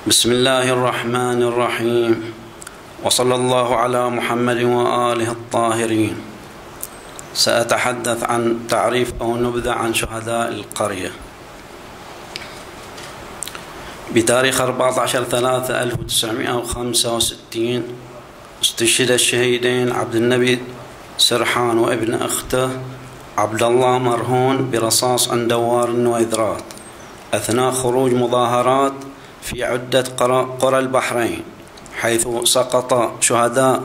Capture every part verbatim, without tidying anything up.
بسم الله الرحمن الرحيم، وصلى الله على محمد وآله الطاهرين. سأتحدث عن تعريف أو نبذة عن شهداء القرية. بتاريخ أربعة عشر ثلاثة ألف وتسعمائة وخمسة وستين استشهد الشهيدين عبد النبي سرحان وابن أخته عبد الله مرهون برصاص عند دوار النويذرات أثناء خروج مظاهرات في عدة قرى البحرين، حيث سقط شهداء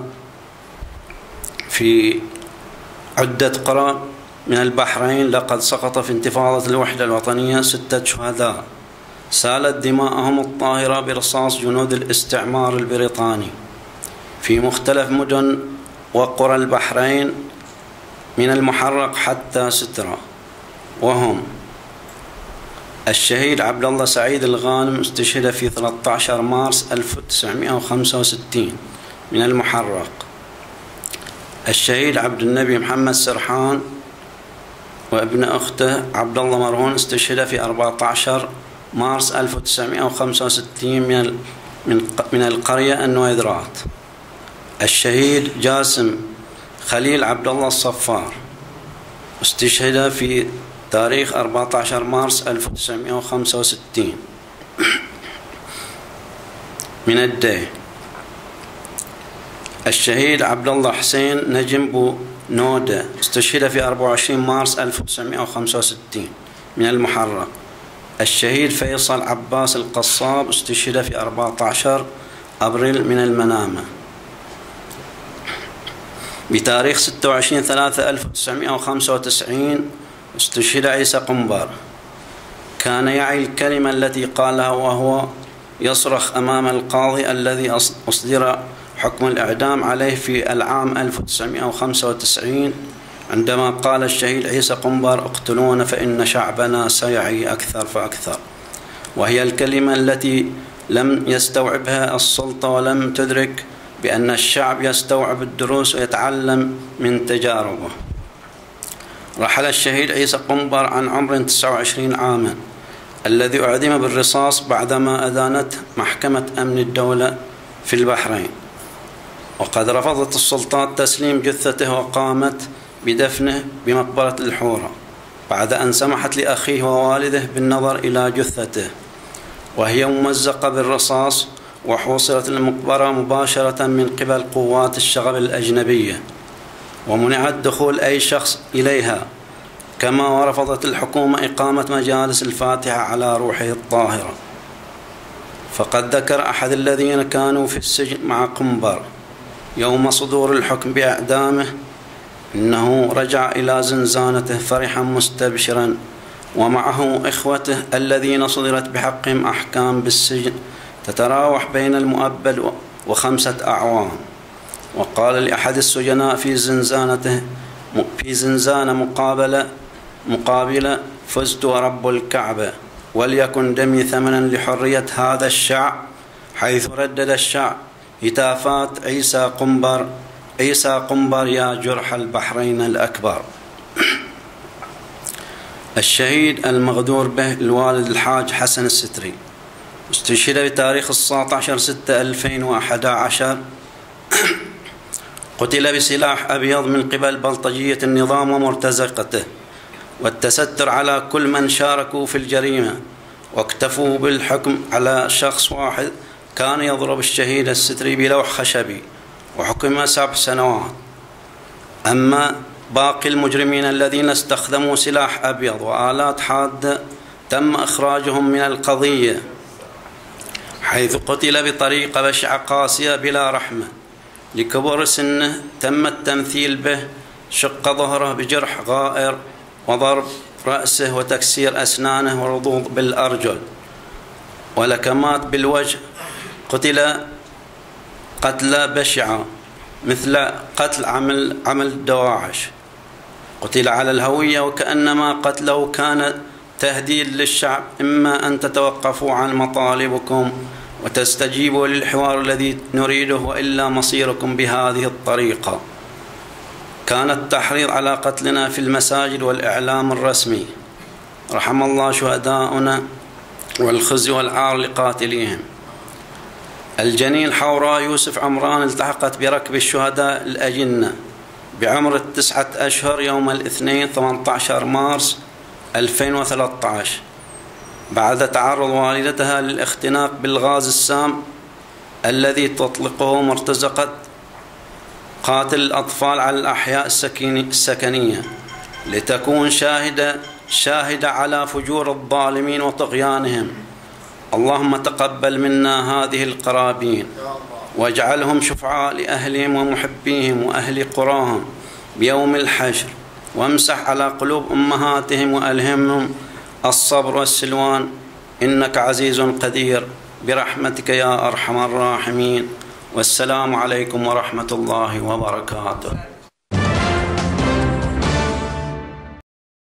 في عدة قرى من البحرين. لقد سقط في انتفاضة الوحدة الوطنية ستة شهداء سالت دماءهم الطاهرة برصاص جنود الاستعمار البريطاني في مختلف مدن وقرى البحرين من المحرق حتى سترة، وهم: الشهيد عبد الله سعيد الغانم استشهد في ثلاثة عشر مارس ألف وتسعمائة وخمسة وستين من المحرق. الشهيد عبد النبي محمد سرحان وابن أخته عبد الله مرهون استشهد في أربعة عشر مارس ألف وتسعمائة وخمسة وستين من من القرية النويذرات. الشهيد جاسم خليل عبد الله الصفار استشهد في تاريخ أربعة عشر مارس ألف وتسعمائة وخمسة وستين من الدي. الشهيد عبد الله حسين نجم بو نودة استشهد في أربعة وعشرين مارس ألف وتسعمائة وخمسة وستين من المحرق. الشهيد فيصل عباس القصاب استشهد في أربعة عشر أبريل من المنامة. بتاريخ ستة وعشرين ثلاثة ألف وتسعمائة وخمسة وتسعين استشهد عيسى قنبر. كان يعي الكلمة التي قالها وهو يصرخ أمام القاضي الذي أصدر حكم الإعدام عليه في العام ألف وتسعمائة وخمسة وتسعين، عندما قال الشهيد عيسى قنبر: اقتلونا فإن شعبنا سيعي أكثر فأكثر. وهي الكلمة التي لم يستوعبها السلطة ولم تدرك بأن الشعب يستوعب الدروس ويتعلم من تجاربه. رحل الشهيد عيسى قنبر عن عمر تسعة وعشرين عاما، الذي أعدم بالرصاص بعدما أدانته محكمة أمن الدولة في البحرين، وقد رفضت السلطات تسليم جثته وقامت بدفنه بمقبرة الحورة بعد أن سمحت لأخيه ووالده بالنظر إلى جثته وهي ممزقة بالرصاص، وحوصلت المقبرة مباشرة من قبل قوات الشغب الأجنبية، ومنعت دخول أي شخص إليها، كما ورفضت الحكومة إقامة مجالس الفاتحة على روحه الطاهرة. فقد ذكر أحد الذين كانوا في السجن مع قنبر يوم صدور الحكم بإعدامه إنه رجع إلى زنزانته فرحا مستبشرا ومعه إخوته الذين صدرت بحقهم أحكام بالسجن تتراوح بين المؤبد وخمسة أعوام. وقال لأحد السجناء في زنزانته في زنزانة مقابلة مقابلة: فزت ورب الكعبة، وليكن دمي ثمنا لحرية هذا الشعب، حيث ردد الشعب هتافات عيسى قنبر عيسى قنبر يا جرح البحرين الأكبر. الشهيد المغدور به الوالد الحاج حسن الستري استشهد بتاريخ السابع عشر ستة ألفين وأحد عشر. قتل بسلاح أبيض من قبل بلطجية النظام ومرتزقته، والتستر على كل من شاركوا في الجريمة، واكتفوا بالحكم على شخص واحد كان يضرب الشهيد الستري بلوح خشبي وحكم سبع سنوات. أما باقي المجرمين الذين استخدموا سلاح أبيض وآلات حادة تم إخراجهم من القضية، حيث قتل بطريقة بشعة قاسية بلا رحمة. لكبر سنه تم التمثيل به شق ظهره بجرح غائر وضرب رأسه وتكسير أسنانه ورضوض بالأرجل ولكمات بالوجه. قتل قتلى بشعة مثل قتل عمل عمل دواعش. قتل على الهوية، وكأنما قتله كان تهديد للشعب: إما أن تتوقفوا عن مطالبكم وتستجيبوا للحوار الذي نريده، وإلا مصيركم بهذه الطريقة. كان التحريض على قتلنا في المساجد والإعلام الرسمي. رحم الله شهداؤنا والخزي والعار لقاتليهم. الجنين حوراء يوسف عمران التحقت بركب الشهداء الأجنة بعمر التسعة أشهر يوم الاثنين ثمانية عشر مارس ألفين وثلاثة عشر بعد تعرض والدتها للاختناق بالغاز السام الذي تطلقه مرتزقة قاتل الأطفال على الأحياء السكنية لتكون شاهدة شاهدة على فجور الظالمين وطغيانهم. اللهم تقبل منا هذه القرابين واجعلهم شفعاء لأهلهم ومحبيهم وأهل قراهم بيوم الحشر، وامسح على قلوب أمهاتهم وألهمهم الصبر والسلوان، إنك عزيز قدير برحمتك يا أرحم الراحمين. والسلام عليكم ورحمة الله وبركاته.